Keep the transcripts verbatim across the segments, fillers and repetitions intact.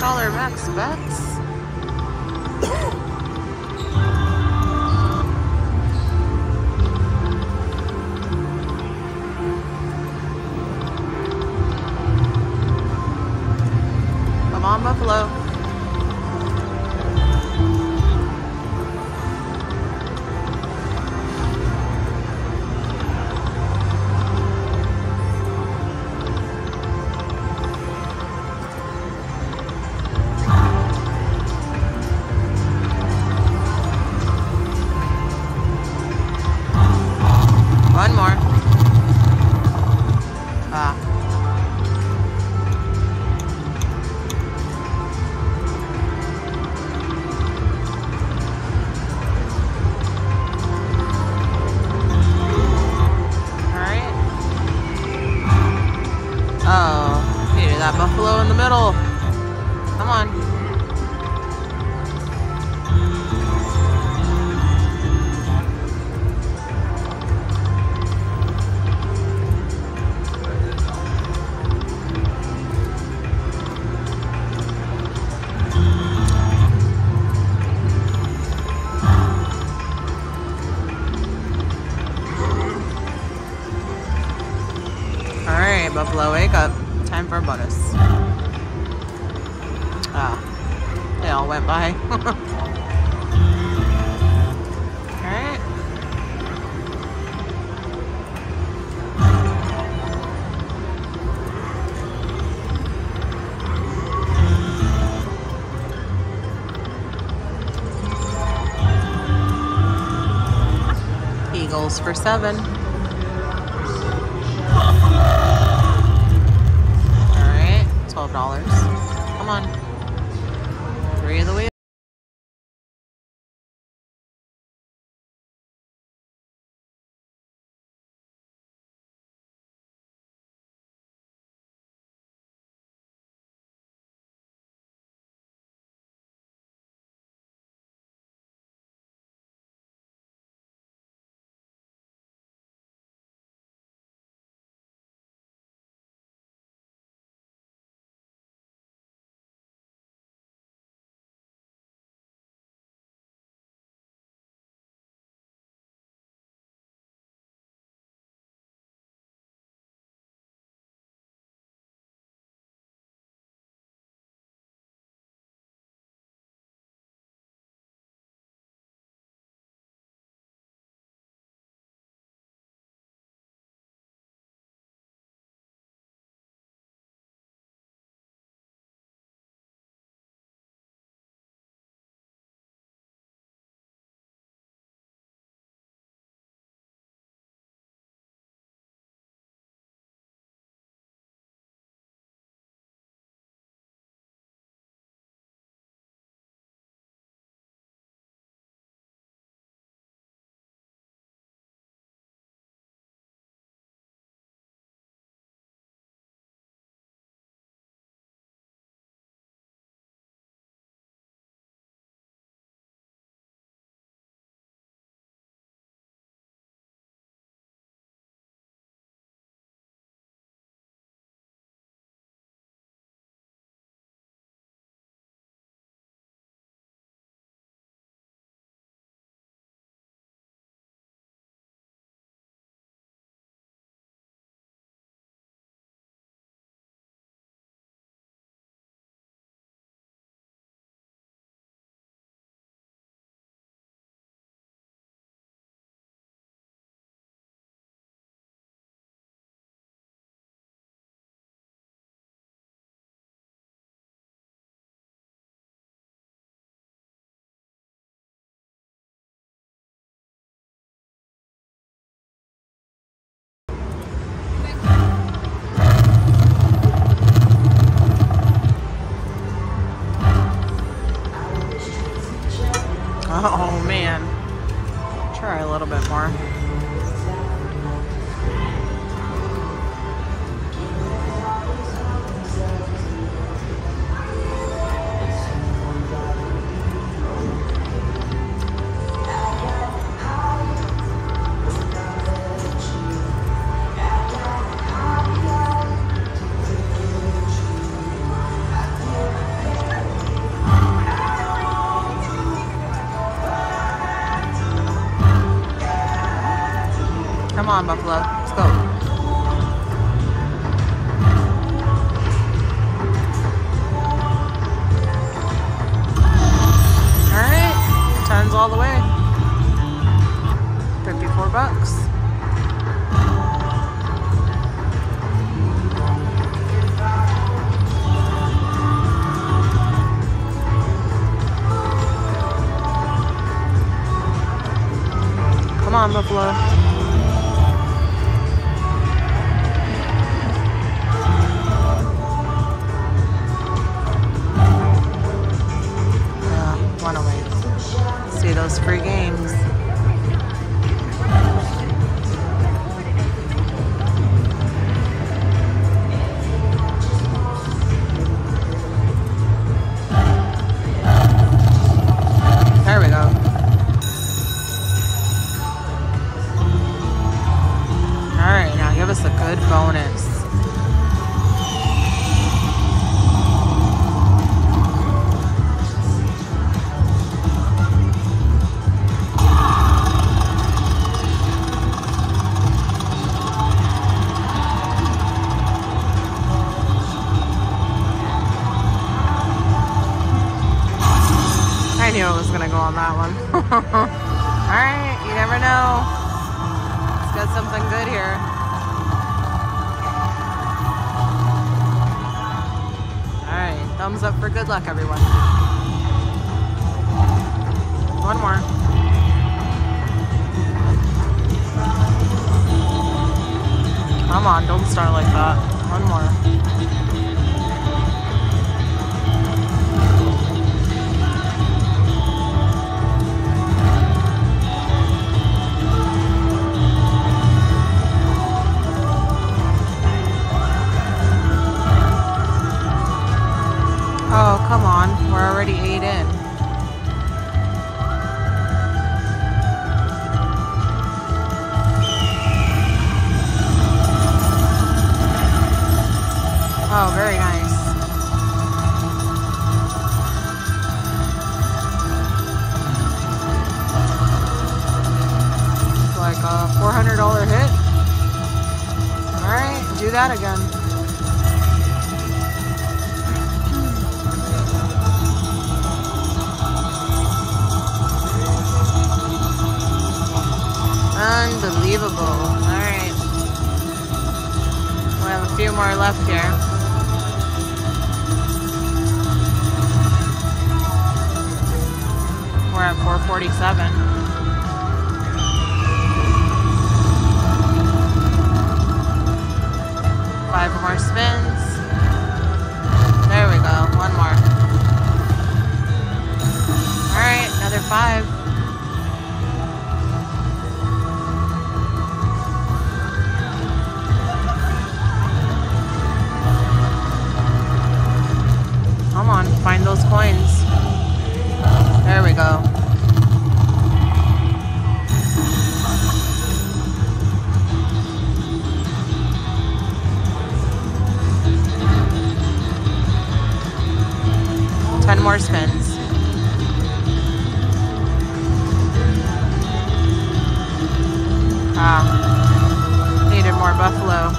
dollar max bets. Come on, Buffalo. One more. Ah. Alright. Oh, needed that buffalo in the middle. Come on. Alright, Buffalo, wake up. Time for a bonus. Ah, they all went by. Alright. Eagles for seven. twelve dollars. Come on. Three of the wheel. Oh man. Try a little bit more. Come on, Buffalo. Let's go. Alright. Tens all the way. fifty-four bucks. Come on, Buffalo. Yeah, wanna wait. See those free games. There we go. Alright, now give us a good bonus. I knew it was gonna go on that one. Alright, you never know. Let's get something good here. Alright, thumbs up for good luck, everyone. One more. Come on, don't start like that. One more. Oh, come on. We're already eight in. Oh, very nice. It's like a four hundred dollar hit. Alright, do that again. Unbelievable. Alright. We have a few more left here. We're at four forty-seven. Five more spins. There we go. One more. Alright, another five. Come on, find those coins. There we go. Ten more spins. Ah, needed more buffalo.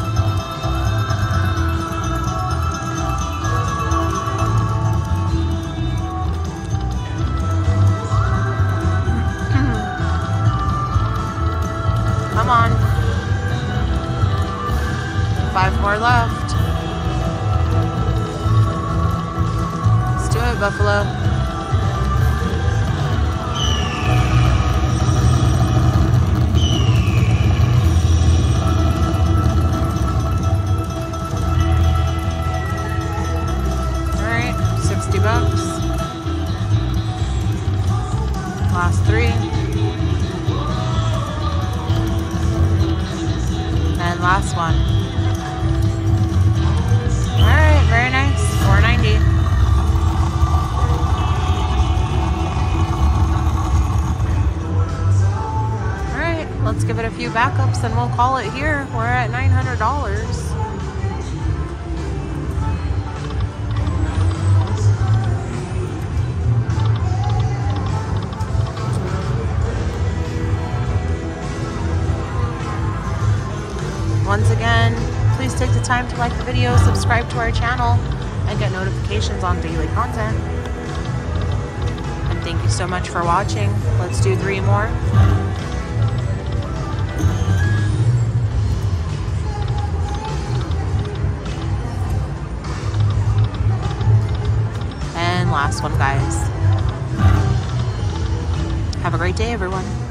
Come on. Five more left. Let's do it, Buffalo. Alright, sixty bucks. Last three. And last one. Alright, very nice. four ninety. Alright, let's give it a few backups and we'll call it here. We're at nine hundred dollars. Once again, please take the time to like the video, subscribe to our channel, and get notifications on daily content. And thank you so much for watching. Let's do three more. And last one, guys. Have a great day, everyone.